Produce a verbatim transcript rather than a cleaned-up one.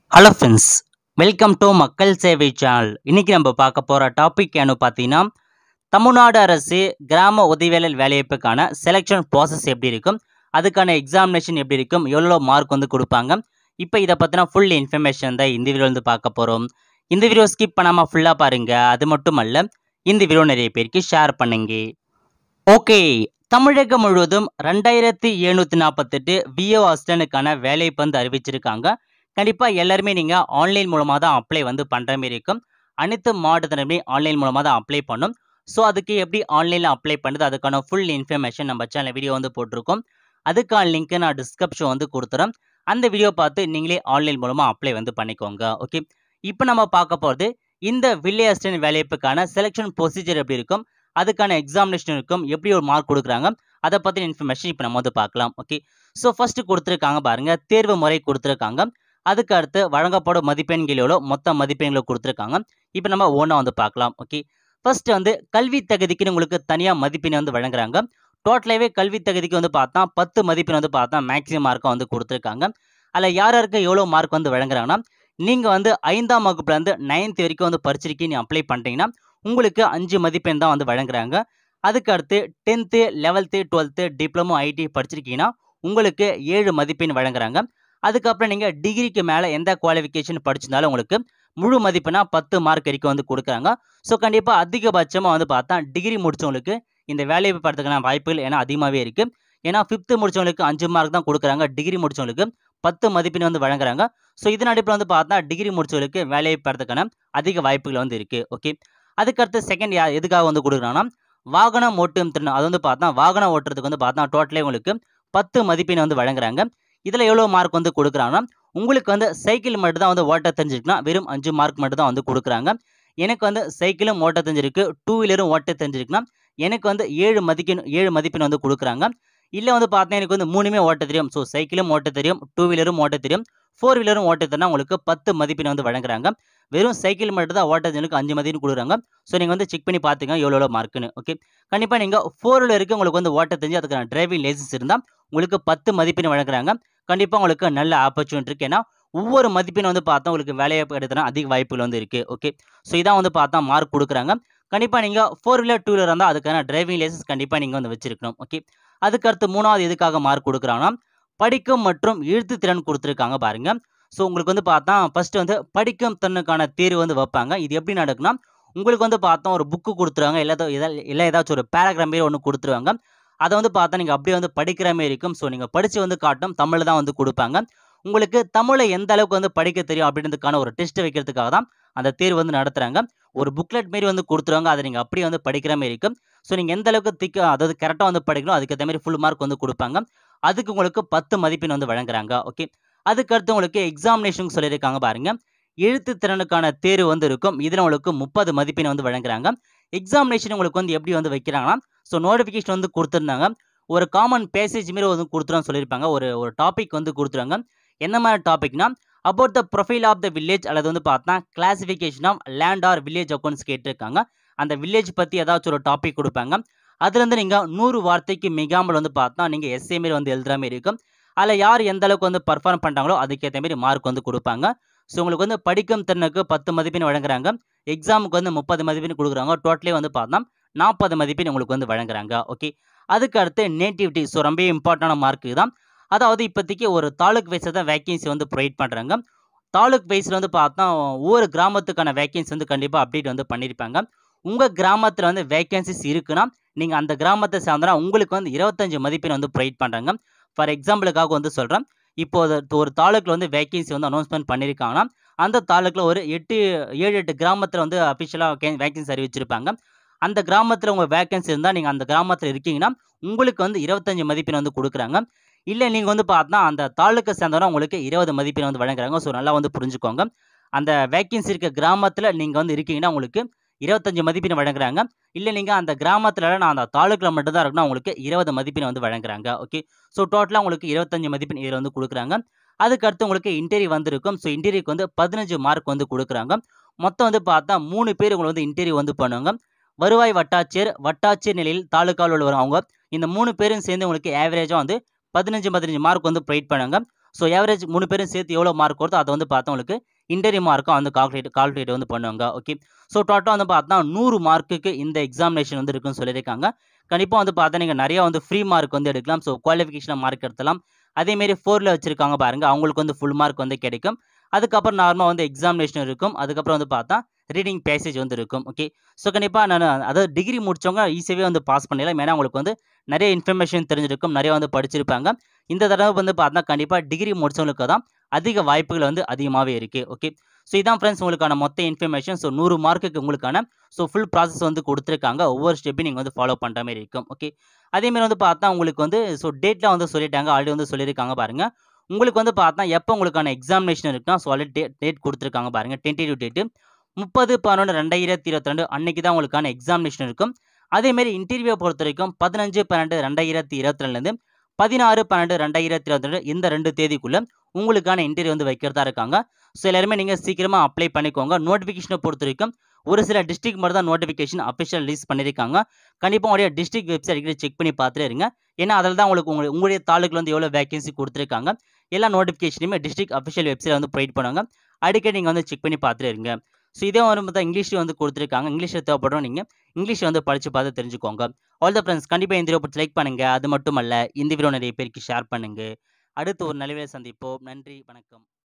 Hello friends, welcome to மக்கள் சேவை channel. இன்றைக்கி நம்ம பார்க்க போகிற டாபிக் என்ன பார்த்தீங்கன்னா, தமிழ்நாடு அரசு கிராம உதவியாளர் வேலைவாய்ப்புக்கான செலெக்ஷன் ப்ராசஸ் எப்படி இருக்கும், அதுக்கான எக்ஸாமினேஷன் எப்படி இருக்கும், எவ்வளோ மார்க் வந்து கொடுப்பாங்க. இப்போ இதை பற்றின ஃபுல் இன்ஃபர்மேஷன் தான் இந்த வீடியோ வந்து பார்க்க போகிறோம். இந்த வீடியோ ஸ்கிப் பண்ணாமல் ஃபுல்லாக பாருங்கள். அது மட்டும் அல்ல, இந்த வீடியோ நிறைய பேருக்கு ஷேர் பண்ணுங்க. ஓகே, தமிழகம் முழுவதும் ரெண்டாயிரத்தி எழுநூற்றி நாற்பத்தெட்டு விஓ அசிஸ்டன்ட்டுக்கான வேலைவாய்ப்பு வந்து அறிவிச்சிருக்காங்க. கண்டிப்பாக எல்லாருமே நீங்கள் ஆன்லைன் மூலமாக தான் அப்ளை வந்து பண்ணுற மாரி இருக்கும். அனைத்து மாவட்டத்தினருமே ஆன்லைன் மூலமாக தான் அப்ளை பண்ணும். ஸோ அதுக்கு எப்படி ஆன்லைனில் அப்ளை பண்ணுறது, அதுக்கான ஃபுல் இன்ஃபர்மேஷன் நம்ம சேனல் வீடியோ வந்து போட்டிருக்கோம். அதுக்கான லிங்க்கு நான் டிஸ்கிரிப்ஷன் வந்து கொடுத்துறேன். அந்த வீடியோ பார்த்து நீங்களே ஆன்லைன் மூலமாக அப்ளை வந்து பண்ணிக்கோங்க. ஓகே, இப்போ நம்ம பார்க்க போகிறது இந்த வில்லேஜ் அசிஸ்டன்ட் வேலைவாய்ப்புக்கான செலெக்ஷன் ப்ரொசீஜர் எப்படி இருக்கும், அதுக்கான எக்ஸாமினேஷன் இருக்கும், எப்படி ஒரு மார்க் கொடுக்குறாங்க, அதை பற்றின இன்ஃபர்மேஷன் இப்போ நம்ம வந்து பார்க்கலாம். ஓகே, ஸோ ஃபஸ்ட்டு கொடுத்துருக்காங்க பாருங்கள், தேர்வு முறை கொடுத்துருக்காங்க. அதுக்கு அடுத்து வழங்கப்படும் மதிப்பெண்களோட மொத்த மதிப்பெண்களை கொடுத்துருக்காங்க. இப்போ நம்ம ஒன்றா வந்து பார்க்கலாம். ஓகே, ஃபர்ஸ்ட் வந்து கல்வி தகுதிக்கு உங்களுக்கு தனியாக மதிப்பெண் வந்து வழங்குறாங்க. டோட்டலாகவே கல்வி தகுதிக்கு வந்து பார்த்தா பத்து மதிப்பெண் வந்து பார்த்தா மேக்ஸிமம் மார்க்கை வந்து கொடுத்துருக்காங்க. அதில் யார் யாருக்கு எவ்வளோ மார்க் வந்து வழங்குறாங்கன்னா, நீங்கள் வந்து ஐந்தாம் வகுப்புலேருந்து நைன்த் வரைக்கும் வந்து படிச்சிருக்கீங்க, நீ அப்ளை பண்ணுறீங்கன்னா உங்களுக்கு அஞ்சு மதிப்பெண் தான் வந்து வழங்குறாங்க. அதுக்கு அடுத்து tenth eleventh twelfth diploma IT படிச்சிருக்கீங்கன்னா உங்களுக்கு ஏழு மதிப்பெண் வழங்குறாங்க. அதுக்கப்புறம் நீங்கள் டிகிரிக்கு மேலே எந்த குவாலிஃபிகேஷன் படிச்சிருந்தாலும் உங்களுக்கு முழு மதிப்பெண்ணா பத்து மார்க் வரைக்கும் வந்து கொடுக்குறாங்க. ஸோ கண்டிப்பாக அதிகபட்சமாக வந்து பார்த்தா டிகிரி முடித்தவங்களுக்கு இந்த வேலையை படுறதுக்கான வாய்ப்புகள் ஏன்னா அதிகமாகவே இருக்குது. ஏன்னா ஃபிஃப்த்து முடித்தவங்களுக்கு அஞ்சு மார்க் தான் கொடுக்குறாங்க, டிகிரி முடித்தவங்களுக்கு பத்து மதிப்பெண் வந்து வழங்குறாங்க. ஸோ இதன் அடிப்படையில் வந்து பார்த்தா டிகிரி முடித்தவங்களுக்கு வேலையை படுறதுக்கான அதிக வாய்ப்புகள் வந்து இருக்குது. ஓகே, அதுக்கடுத்து செகண்ட் யா எதுக்காக வந்து கொடுக்குறாங்கன்னா, வாகனம் ஓட்டும் திறன், அது வந்து பார்த்தா வாகனம் ஓட்டுறதுக்கு வந்து பார்த்தா டோட்டலே உங்களுக்கு பத்து மதிப்பெண் வந்து வழங்குறாங்க. இதில் எவ்வளோ மார்க் வந்து கொடுக்குறாங்கன்னா, உங்களுக்கு வந்து சைக்கிள் மட்டும் தான் வந்து ஓட்ட தெரிஞ்சிருக்குன்னா வெறும் அஞ்சு மார்க் மட்டும் தான் வந்து கொடுக்குறாங்க. எனக்கு வந்து சைக்கிளும் ஓட்ட தெரிஞ்சிருக்கு, டூ வீலரும் ஓட்ட தெரிஞ்சிருக்குன்னா எனக்கு வந்து ஏழு மதிப்பெண் ஏழு மதிப்பெண் வந்து கொடுக்குறாங்க. இல்லை வந்து பார்த்தா எனக்கு வந்து மூணுமே ஓட்ட தெரியும், ஸோ சைக்கிளும் ஓட்ட தெரியும், டூ வீலரும் ஓட்ட தெரியும், ஃபோர் வீலரும் ஓட்ட தெரியும், உங்களுக்கு பத்து மதிப்பெண் வந்து வழங்குறாங்க. வெறும் சைக்கிள் மட்டும் தான் ஓட்ட தெரிஞ்சவங்களுக்கு அஞ்சு மதிப்பெண் கொடுக்குறாங்க. ஸோ நீங்கள் வந்து செக் பண்ணி பார்த்துங்க எவ்வளோ எவ்வளோ மார்க்குன்னு. ஓகே, கண்டிப்பாக நீங்கள் ஃபோர் வீலருக்கு உங்களுக்கு வந்து ஓட்ட தெரிஞ்சு அதுக்கான டிரைவிங் லைசன்ஸ் இருந்தால் உங்களுக்கு பத்து மதிப்பெண் வழங்குறாங்க. கண்டிப்பாக உங்களுக்கு நல்ல ஆப்பர்ச்சுனிட்டி இருக்குது. ஏன்னா ஒவ்வொரு மதிப்பெண் வந்து பார்த்தா உங்களுக்கு வேலைவாய்ப்பு எடுத்தனா அதிக வாய்ப்புகள் வந்து இருக்குது. ஓகே, ஸோ இதான் வந்து பார்த்தா மார்க் கொடுக்குறாங்க. கண்டிப்பாக நீங்கள் ஃபோர் வீலர் டூ வீலர் இருந்தால் அதுக்கான டிரைவிங் லைசன்ஸ் கண்டிப்பாக நீங்கள் வந்து வச்சிருக்கணும். ஓகே, அதுக்கடுத்து மூணாவது எதுக்காக மார்க் கொடுக்குறாங்கன்னா, படிக்கும் மற்றும் எழுத்து திறன் கொடுத்துருக்காங்க பாருங்க. ஸோ உங்களுக்கு வந்து பார்த்தா ஃபர்ஸ்ட் வந்து படிக்கும் திறனுக்கான தேர்வு வந்து வைப்பாங்க. இது எப்படி நடக்குன்னா, உங்களுக்கு வந்து பார்த்தா ஒரு புக்கு கொடுத்துருவாங்க, இல்லை இல்லை ஏதாச்சும் ஒரு பேராகிராஃப் மாரி ஒன்று கொடுத்துருவாங்க. அதை வந்து பார்த்தா நீங்கள் அப்படியே வந்து படிக்கிற மாரி இருக்கும். ஸோ நீங்கள் படித்து வந்து காட்டும் தமிழில் தான் வந்து கொடுப்பாங்க. உங்களுக்கு தமிழை எந்த அளவுக்கு வந்து படிக்க தெரியும் அப்படின்றதுக்கான ஒரு டெஸ்ட் வைக்கிறதுக்காக தான் அந்த தேர்வு வந்து நடத்துகிறாங்க. ஒரு புக்லெட் மாரி வந்து கொடுத்துருவாங்க, அதை நீங்கள் அப்படியே வந்து படிக்கிற மாரி இருக்கும். ஸோ நீங்கள் எந்த அளவுக்கு திக்க அதாவது கரெக்டாக வந்து படிக்கணும், அதுக்கேற்ற மாதிரி ஃபுல் மார்க் வந்து கொடுப்பாங்க. அதுக்கு உங்களுக்கு பத்து மதிப்பெண் வந்து வழங்குறாங்க. ஓகே, அதுக்கடுத்து உங்களுக்கு எக்ஸாமினேஷன் சொல்லியிருக்காங்க பாருங்க. எழுத்து திறனுக்கான தேர்வு வந்து இருக்கும், இதில் உங்களுக்கு முப்பது மதிப்பெண் வந்து வழங்குறாங்க. எக்ஸாமினேஷன் உங்களுக்கு வந்து எப்படி வந்து வைக்கிறாங்கன்னா, ஸோ நோட்டிஃபிகேஷன் வந்து கொடுத்துருந்தாங்க, ஒரு காமன் பேசேஜ் மாரி வந்து கொடுத்துருன்னு சொல்லியிருப்பாங்க. ஒரு ஒரு டாபிக் வந்து கொடுத்துருவாங்க. என்ன மாதிரி டாபிக்னா, about the profile of the village அல்லது வந்து பார்த்தா classification of land or village accounts கேட்டிருக்காங்க. அந்த வில்லேஜ் பற்றி ஏதாச்சும் ஒரு டாபிக் கொடுப்பாங்க. அதுலேருந்து நீங்கள் நூறு வார்த்தைக்கு மிகாமல் வந்து பார்த்தா நீங்கள் எஸ்ஏ மாரி வந்து எழுதுகிற மாரி இருக்கும். அதில் யார் எந்த அளவுக்கு வந்து பர்ஃபார்ம் பண்ணுறாங்களோ அதுக்கேற்ற மாரி மார்க் வந்து கொடுப்பாங்க. ஸோ உங்களுக்கு வந்து படிக்கும் திறனுக்கு பத்து மதிப்பெண் வழங்குறாங்க, எக்ஸாமுக்கு வந்து முப்பது மதிப்பெண் கொடுக்குறாங்க. டோட்டலே வந்து பார்த்தா நாற்பது மதிப்பெண் உங்களுக்கு வந்து வழங்குறாங்க. ஓகே, அதுக்கு அடுத்து நேட்டிவிட்டி, ஸோ ரொம்ப இம்பார்ட்டண்டான மார்க்கு தான். அதாவது இப்போதைக்கு ஒரு தாலுக் வைஸில் தான் வேக்கன்சி வந்து ப்ரொவைட் பண்ணுறாங்க. தாலுக் வைஸில் வந்து பார்த்தா ஒவ்வொரு கிராமத்துக்கான வேக்கன்சி வந்து கண்டிப்பாக அப்டேட் வந்து பண்ணியிருப்பாங்க. உங்கள் கிராமத்தில் வந்து வேக்கன்சிஸ் இருக்குன்னா நீங்கள் அந்த கிராமத்தை சார்ந்தனா உங்களுக்கு வந்து இருபத்தஞ்சு மதிப்பெண் வந்து ப்ரொவைட் பண்ணுறாங்க. ஃபார் எக்ஸாம்பிளுக்காக வந்து சொல்கிறேன், இப்போது ஒரு தாலுக்கில் வந்து வேக்கன்சி வந்து அனௌன்ஸ்மெண்ட் பண்ணியிருக்காங்கன்னா அந்த தாலுக்கில் ஒரு எட்டு ஏழு எட்டு கிராமத்தில் வந்து அஃபிஷியலாக வேக்கன்சி அறிவிச்சிருப்பாங்க. அந்த கிராமத்தில் உங்கள் வேக்கன்சி இருந்தால் நீங்கள் அந்த கிராமத்தில் இருக்கீங்கன்னா உங்களுக்கு வந்து இருபத்தஞ்சு மதிப்பெண் வந்து கொடுக்குறாங்க. இல்லை நீங்கள் வந்து பார்த்தா அந்த தாலுக்கை சேர்ந்தவனா உங்களுக்கு இருபது மதிப்பெண் வந்து வழங்குறாங்க. ஸோ நல்லா வந்து புரிஞ்சுக்கோங்க, அந்த வேக்கன்சி இருக்க கிராமத்தில் நீங்கள் வந்து இருக்கீங்கன்னா உங்களுக்கு இருபத்தஞ்சு மதிப்பெண் வழங்குறாங்க. இல்லை நீங்கள் அந்த கிராமத்தில் நான் அந்த தாலுக்கில் மட்டும் தான் இருக்குன்னா உங்களுக்கு இருபது மதிப்பெண் வந்து வழங்குறாங்க. ஓகே, ஸோ டோட்டலாக உங்களுக்கு இருபத்தஞ்சு மதிப்பெண் இதில் வந்து கொடுக்குறாங்க. அதுக்கடுத்து உங்களுக்கு இன்டர்வியூ வந்திருக்கும். ஸோ இன்டர்வியூக்கு வந்து பதினஞ்சு மார்க் வந்து கொடுக்குறாங்க. மொத்தம் வந்து பார்த்தா மூணு பேர் உங்களை வந்து இன்டர்வியூ வந்து பண்ணுவாங்க. வருவாய் வட்டாட்சியர், வட்டாட்சியர் நிலையில் தாலுக்காவில் உள்ளவர், அவங்க இந்த மூணு பேரும் சேர்ந்து உங்களுக்கு ஆவரேஜாக வந்து பதினஞ்சு பதினஞ்சு மார்க் வந்து ப்ரொவைட் பண்ணுவாங்க. ஸோ ஆவரேஜ் மூணு பேரும் சேர்த்து எவ்வளோ மார்க் வருதோ அதை வந்து பார்த்தா உங்களுக்கு இன்டர்வியூ மார்க்கும் வந்து கால்குலேட் கால்குலேட் வந்து பண்ணுவாங்க. ஓகே, ஸோ டோட்டலாக வந்து பார்த்தா நூறு மார்க்குக்கு இந்த எக்ஸாமினேஷன் வந்து இருக்குன்னு சொல்லியிருக்காங்க. கண்டிப்பாக வந்து பார்த்தா நீங்கள் நிறையா வந்து ஃப்ரீ மார்க் வந்து எடுக்கலாம். ஸோ குவாலிஃபிகேஷன் மார்க் எடுத்தலாம். அதேமாரி ஃபோரில் வச்சிருக்காங்க பாருங்கள், அவங்களுக்கு வந்து ஃபுல் மார்க் வந்து கிடைக்கும். அதுக்கப்புறம் நார்மலாக வந்து எக்ஸாமினேஷன் இருக்கும். அதுக்கப்புறம் வந்து பார்த்தா ரீடிங் பேசேஜ் வந்து இருக்கும். ஓகே, ஸோ கண்டிப்பாக நான் அதாவது டிகிரி முடித்தவங்க ஈஸியாகவே வந்து பாஸ் பண்ணிடலாம். ஏன்னா உங்களுக்கு வந்து நிறைய இன்ஃபர்மேஷன் தெரிஞ்சிருக்கும், நிறைய வந்து படிச்சிருப்பாங்க. இந்த தடவை வந்து பார்த்தா கண்டிப்பாக டிகிரி முடித்தவங்களுக்கு தான் அதிக வாய்ப்புகள் வந்து அதிகமாகவே இருக்குது. ஓகே, ஸோ இதான் ஃப்ரெண்ட்ஸ் உங்களுக்கான மொத்த இன்ஃபர்மேஷன். ஸோ நூறு மார்க்குக்கு உங்களுக்கான ஸோ ஃபுல் ப்ராசஸ் வந்து கொடுத்துருக்காங்க. ஒவ்வொரு ஸ்டெப்பையும் நீங்கள் வந்து ஃபாலோ பண்ணுற மாதிரி இருக்கும். ஓகே, அதேமாரி வந்து பார்த்தா உங்களுக்கு வந்து ஸோ டேட்லாம் வந்து சொல்லிட்டாங்க, ஆல்ரெடி வந்து சொல்லியிருக்காங்க பாருங்கள். உங்களுக்கு வந்து பார்த்தா எப்போ உங்களுக்கான எக்ஸாமினேஷன் இருக்குன்னா ஸோ ஆல்ரெடி டேட் டேட் கொடுத்துருக்காங்க பாருங்கள். டென்டேட்டிவ் டேட்டு முப்பது பதினொன்று ரெண்டாயிரத்தி இருபத்தி ரெண்டு அன்னைக்கு தான் உங்களுக்கான எக்ஸாமினேஷன் இருக்கும். அதேமாரி இன்டர்வியூ பொறுத்த வரைக்கும் பதினஞ்சு பன்னெண்டு ரெண்டாயிரத்தி இருபத்தி ரெண்டுலேருந்து பதினாறு பன்னெண்டு ரெண்டாயிரத்தி இருபத்தி ரெண்டு இந்த ரெண்டு தேதிக்குள்ள உங்களுக்கான இன்டர்வியூ வந்து வைக்கிறதா இருக்காங்க. ஸோ எல்லாருமே நீங்கள் சீக்கிரமாக அப்ளை பண்ணிக்கோங்க. நோட்டிஃபிகேஷனை பொறுத்த வரைக்கும் ஒரு சில டிஸ்ட்ரிக்ட் மட்டும் தான் நோட்டிஃபிகேஷன் அஃபிஷியல் ரிலீஸ் பண்ணியிருக்காங்க. கண்டிப்பாக உங்களுடைய டிஸ்ட்ரிக்ட் வெப்சைட் அடிக்கடி செக் பண்ணி பார்த்துட்டு இருங்க. ஏன்னா அதில் தான் உங்களுக்கு உங்களுடைய உங்களுடைய தாலுக்கில் வந்து எவ்வளோ வேகன்சி கொடுத்துருக்காங்க எல்லா நோட்டிஃபிகேஷனையுமே டிஸ்ட்ரிக்ட் அஃபிஷியல் வெப்சைட் வந்து ப்ரொவைட் பண்ணுவாங்க. அடிக்கடி நீங்கள் வந்து செக் பண்ணி பார்த்துட்டு இருங்க. ஸோ இதே வந்து பார்த்தா இங்கிலீஷில் வந்து கொடுத்துருக்காங்க. இங்கிலீஷில் தேவைப்படும் நீங்கள் இங்கிலீஷ் வந்து படித்து பார்த்து தெரிஞ்சுக்கோங்க. ஆல் த ஃப்ரெண்ட்ஸ், கண்டிப்பாக இந்த வீடியோ பிடிச்சி லைக் பண்ணுங்கள். அது மட்டும் அல்ல, இந்த வீடியோ நிறைய பேருக்கு ஷேர் பண்ணுங்கள். அடுத்து ஒரு நல்ல வீடியோவில் சந்திப்போம். நன்றி, வணக்கம்.